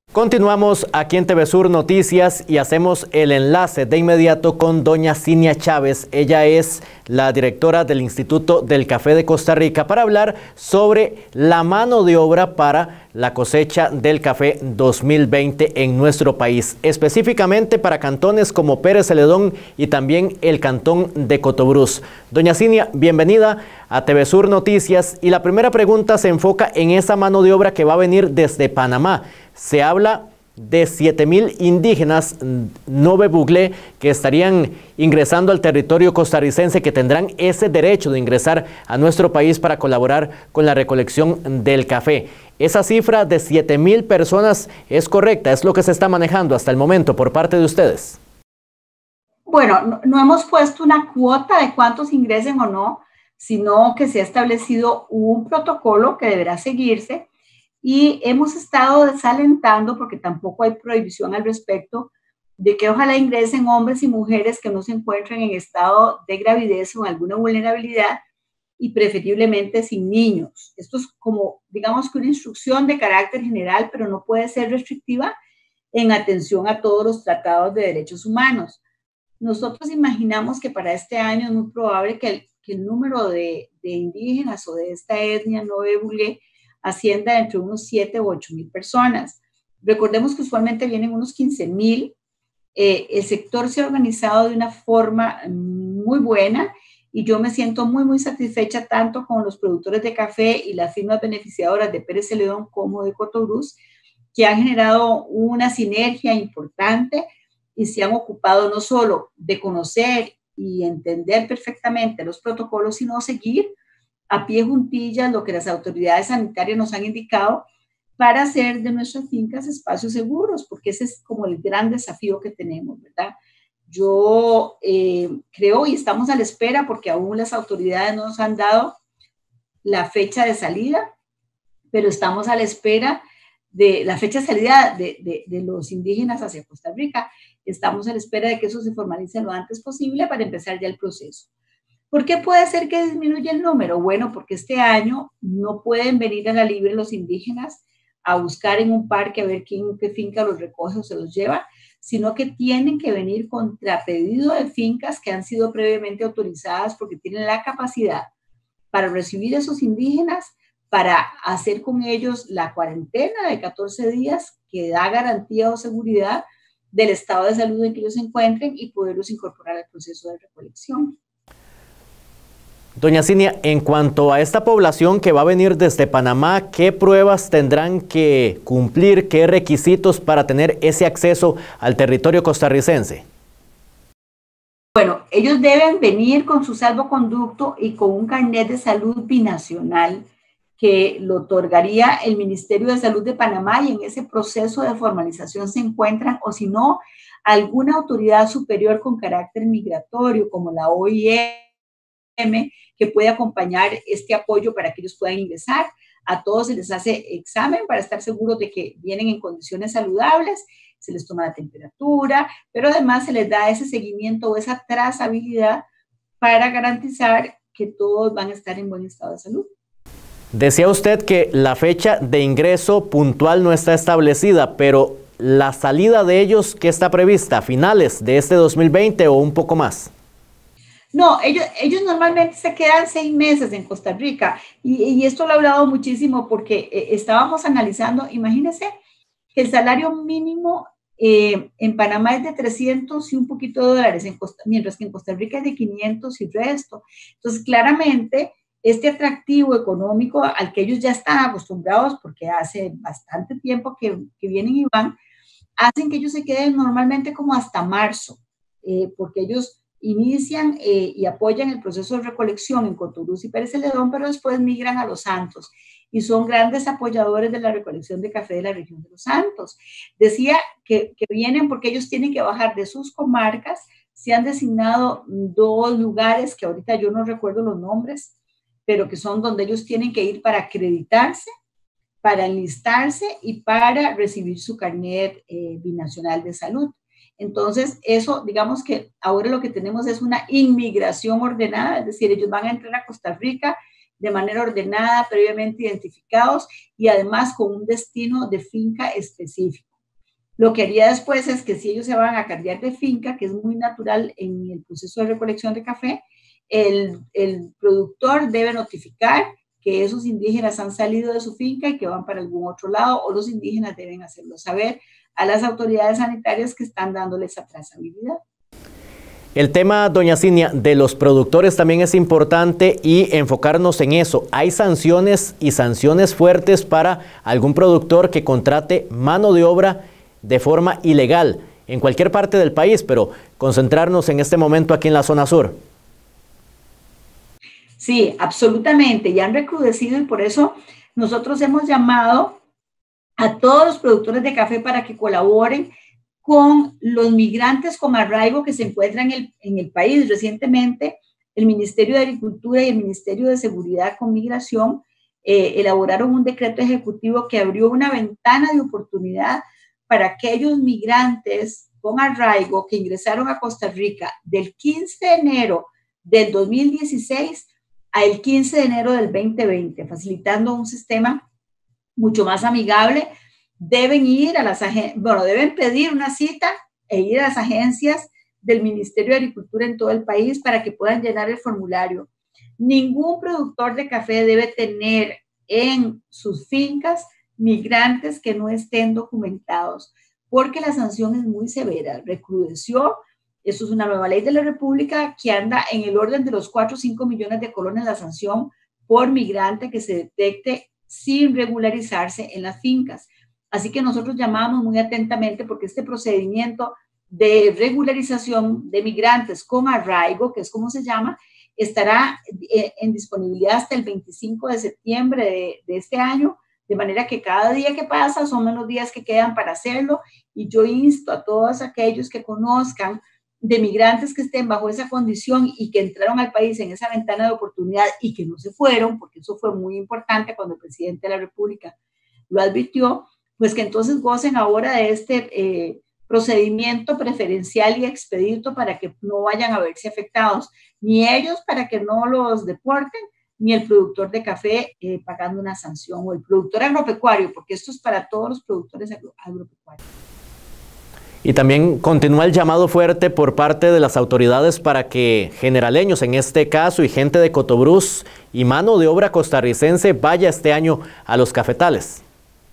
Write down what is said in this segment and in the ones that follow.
Continuamos aquí en TV Sur Noticias y hacemos el enlace de inmediato con doña Cinia Chávez. Ella es la directora del Instituto del Café de Costa Rica para hablar sobre la mano de obra para la cosecha del café 2020 en nuestro país, específicamente para cantones como Pérez Celedón y también el cantón de Cotobruz. Doña Cinia, bienvenida a TV Sur Noticias y la primera pregunta se enfoca en esa mano de obra que va a venir desde Panamá. Se habla de 7,000 indígenas Nove Buglé que estarían ingresando al territorio costarricense, que tendrán ese derecho de ingresar a nuestro país para colaborar con la recolección del café. ¿Esa cifra de 7,000 personas es correcta? ¿Es lo que se está manejando hasta el momento por parte de ustedes? Bueno, no hemos puesto una cuota de cuántos ingresen o no, sino que se ha establecido un protocolo que deberá seguirse. Y hemos estado desalentando, porque tampoco hay prohibición al respecto, de que ojalá ingresen hombres y mujeres que no se encuentren en estado de gravidez o en alguna vulnerabilidad y preferiblemente sin niños. Esto es como, digamos que una instrucción de carácter general, pero no puede ser restrictiva en atención a todos los tratados de derechos humanos. Nosotros imaginamos que para este año es muy probable que el número de indígenas o de esta etnia no Buglé ascienda entre unos 7 u 8,000 personas. Recordemos que usualmente vienen unos 15,000. El sector se ha organizado de una forma muy buena y yo me siento muy satisfecha tanto con los productores de café y las firmas beneficiadoras de Pérez Celedón como de Cotobruz, que han generado una sinergia importante y se han ocupado no solo de conocer y entender perfectamente los protocolos, sino seguir a pie juntillas lo que las autoridades sanitarias nos han indicado para hacer de nuestras fincas espacios seguros, porque ese es como el gran desafío que tenemos, ¿verdad? Yo creo y estamos a la espera, porque aún las autoridades no nos han dado la fecha de salida, pero estamos a la espera de la fecha de salida de los indígenas hacia Costa Rica. Estamos a la espera de que eso se formalice lo antes posible para empezar ya el proceso. ¿Por qué puede ser que disminuya el número? Bueno, porque este año no pueden venir a la libre los indígenas a buscar en un parque a ver qué finca los recoge o se los lleva, sino que tienen que venir contra pedido de fincas que han sido previamente autorizadas porque tienen la capacidad para recibir a esos indígenas, para hacer con ellos la cuarentena de 14 días que da garantía o seguridad del estado de salud en que ellos se encuentren y poderlos incorporar al proceso de recolección. Doña Cinia, en cuanto a esta población que va a venir desde Panamá, ¿qué pruebas tendrán que cumplir, qué requisitos para tener ese acceso al territorio costarricense? Bueno, ellos deben venir con su salvoconducto y con un carnet de salud binacional que lo otorgaría el Ministerio de Salud de Panamá, y en ese proceso de formalización se encuentran, o si no, alguna autoridad superior con carácter migratorio, como la OIM, que puede acompañar este apoyo para que ellos puedan ingresar. A todos se les hace examen para estar seguros de que vienen en condiciones saludables, se les toma la temperatura, pero además se les da ese seguimiento o esa trazabilidad para garantizar que todos van a estar en buen estado de salud. Decía usted que la fecha de ingreso puntual no está establecida, pero la salida de ellos, ¿qué está prevista? ¿A finales de este 2020 o un poco más? No, ellos normalmente se quedan 6 meses en Costa Rica y esto lo he hablado muchísimo porque estábamos analizando, imagínense que el salario mínimo en Panamá es de 300 y un poquito de dólares, mientras que en Costa Rica es de 500 y resto. Entonces, claramente, este atractivo económico al que ellos ya están acostumbrados, porque hace bastante tiempo que vienen y van, hacen que ellos se queden normalmente como hasta marzo, porque ellos inician y apoyan el proceso de recolección en Cotobruz y Pérez Celedón, pero después migran a Los Santos y son grandes apoyadores de la recolección de café de la región de Los Santos. Decía que vienen porque ellos tienen que bajar de sus comarcas. Se han designado 2 lugares que ahorita yo no recuerdo los nombres, pero que son donde ellos tienen que ir para acreditarse, para enlistarse y para recibir su carnet binacional de salud. Entonces, eso, digamos que ahora lo que tenemos es una inmigración ordenada, es decir, ellos van a entrar a Costa Rica de manera ordenada, previamente identificados y además con un destino de finca específico. Lo que haría después es que si ellos se van a cambiar de finca, que es muy natural en el proceso de recolección de café, el productor debe notificar que esos indígenas han salido de su finca y que van para algún otro lado, o los indígenas deben hacerlo saber a las autoridades sanitarias que están dándoles esa trazabilidad. El tema, doña Cinia, de los productores también es importante y enfocarnos en eso. ¿Hay sanciones y sanciones fuertes para algún productor que contrate mano de obra de forma ilegal en cualquier parte del país, pero concentrarnos en este momento aquí en la zona sur? Sí, absolutamente, ya han recrudecido y por eso nosotros hemos llamado a todos los productores de café para que colaboren con los migrantes con arraigo que se encuentran en el país. Recientemente, el Ministerio de Agricultura y el Ministerio de Seguridad con Migración elaboraron un decreto ejecutivo que abrió una ventana de oportunidad para aquellos migrantes con arraigo que ingresaron a Costa Rica del 15 de enero del 2016 al 15 de enero del 2020, facilitando un sistema mucho más amigable. Deben ir a las deben pedir una cita e ir a las agencias del Ministerio de Agricultura en todo el país para que puedan llenar el formulario. Ningún productor de café debe tener en sus fincas migrantes que no estén documentados, porque la sanción es muy severa. Recrudeció, eso es una nueva ley de la República que anda en el orden de los 4 o 5 millones de colones la sanción por migrante que se detecte sin regularizarse en las fincas. Así que nosotros llamamos muy atentamente porque este procedimiento de regularización de migrantes con arraigo, que es como se llama, estará en disponibilidad hasta el 25 de septiembre de este año, de manera que cada día que pasa son menos días que quedan para hacerlo, y yo insto a todos aquellos que conozcan de migrantes que estén bajo esa condición y que entraron al país en esa ventana de oportunidad y que no se fueron, porque eso fue muy importante cuando el presidente de la República lo advirtió, pues que entonces gocen ahora de este procedimiento preferencial y expedito para que no vayan a verse afectados, ni ellos para que no los deporten, ni el productor de café pagando una sanción, o el productor agropecuario, porque esto es para todos los productores agropecuarios. Y también continúa el llamado fuerte por parte de las autoridades para que generaleños, en este caso, y gente de Cotobruz y mano de obra costarricense vaya este año a los cafetales.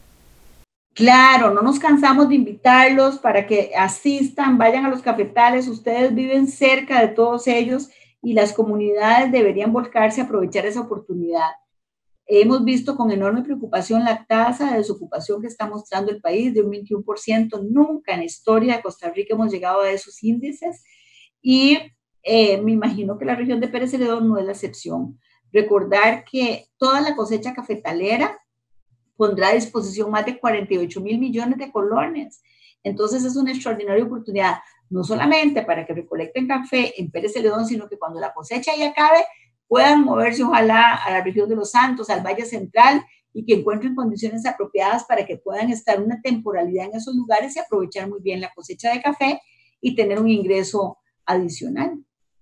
Claro, no nos cansamos de invitarlos para que asistan, vayan a los cafetales. Ustedes viven cerca de todos ellos y las comunidades deberían volcarse a aprovechar esa oportunidad. Hemos visto con enorme preocupación la tasa de desocupación que está mostrando el país de un 21%. Nunca en la historia de Costa Rica hemos llegado a esos índices y me imagino que la región de Pérez Celedón no es la excepción. Recordar que toda la cosecha cafetalera pondrá a disposición más de 48.000 millones de colones. Entonces es una extraordinaria oportunidad, no solamente para que recolecten café en Pérez Celedón, sino que cuando la cosecha ya acabe, puedan moverse ojalá a la región de Los Santos, al Valle Central, y que encuentren condiciones apropiadas para que puedan estar una temporalidad en esos lugares y aprovechar muy bien la cosecha de café y tener un ingreso adicional.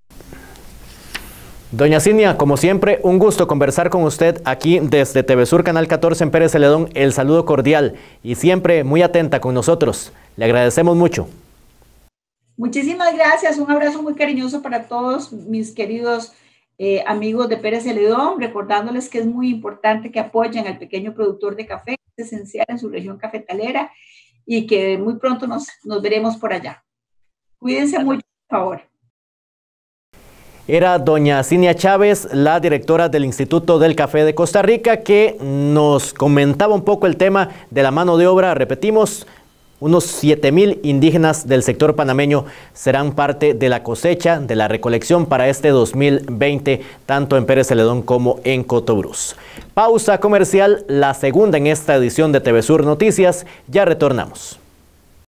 Doña Cinia, como siempre, un gusto conversar con usted aquí desde TV Sur Canal 14 en Pérez Celedón. El saludo cordial y siempre muy atenta con nosotros. Le agradecemos mucho. Muchísimas gracias. Un abrazo muy cariñoso para todos mis queridos amigos de Pérez Celedón, recordándoles que es muy importante que apoyen al pequeño productor de café, es esencial en su región cafetalera, y que muy pronto nos veremos por allá. Cuídense mucho, por favor. Era doña Cinia Chávez, la directora del Instituto del Café de Costa Rica, que nos comentaba un poco el tema de la mano de obra. Repetimos, unos 7,000 indígenas del sector panameño serán parte de la cosecha, de la recolección para este 2020, tanto en Pérez Celedón como en Cotobruz. Pausa comercial, la segunda en esta edición de TV Sur Noticias. Ya retornamos.